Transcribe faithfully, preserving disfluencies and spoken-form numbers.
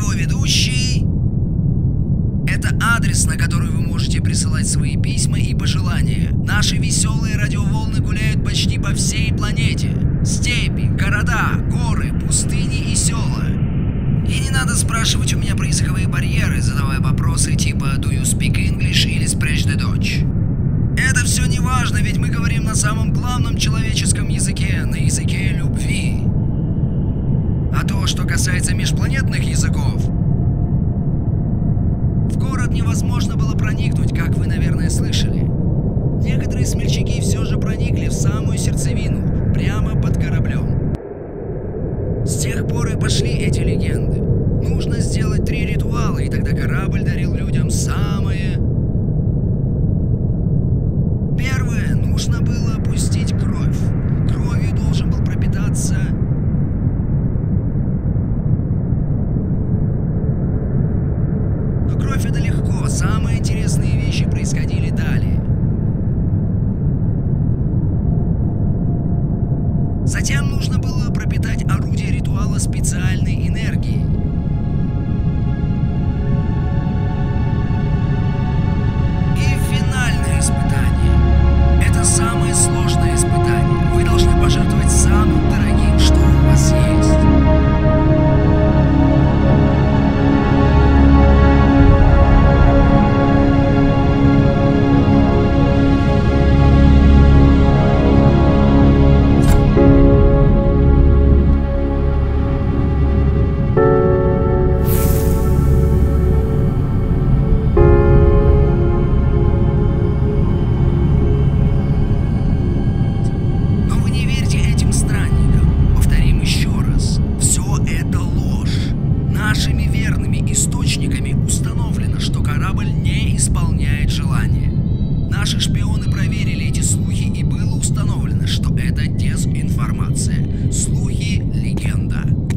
его ведущий. Это адрес, на который вы можете присылать свои письма и пожелания. Наши веселые радиоволны гуляют почти по всей планете. Степи, города, горы, пустыни и села. И не надо спрашивать у меня про языковые барьеры, задавая вопросы типа «Do you speak English» или «Sprech the Deutsch». Это все не важно, ведь мы говорим на самом главном человеческом языке, на языке любви. А то, что касается межпланетных языков, в город невозможно было проникнуть, как вы, наверное, слышали. Некоторые смельчаки все же проникли в самую сердцевину, прямо под кораблем. С тех пор и пошли эти легенды. Нужно сделать три ритуала, и тогда корабль дарил людям самое... Первое. Нужно было пустить кровь. Кровью должен был пропитаться... Но кровь — это легко. Самые интересные вещи происходили далее. Затем нужно было пропитать орудие ритуала специальной энергией. И финальное испытание. Это самое сложное испытание. Вы должны пожертвовать самым дорогим, что у вас есть. Нашими верными источниками установлено, что корабль не исполняет желания. Наши шпионы проверили эти слухи, и было установлено, что это дезинформация. Слухи — легенда.